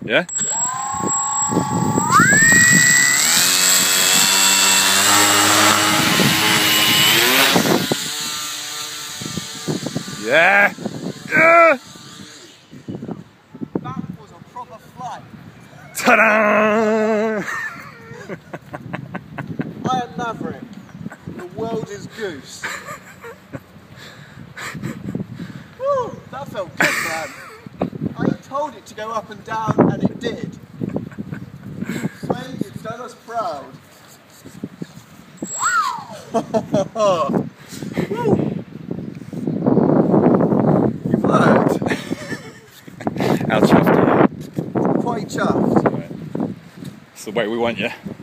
Yeah? Yeah! Yeah! That was a proper flight. Ta-da! I am Maverick. The world is Goose. Woo, that felt good, man. I told it to go up and down, and it did. Swain, you've done us proud. You've learned. How chuffed are you? Quite chuffed. It's the way we want you.